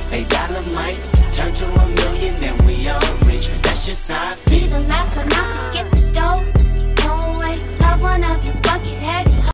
$8 might turn to $1 million, then we all rich. That's just how I feel. Be the last one out to get this dough.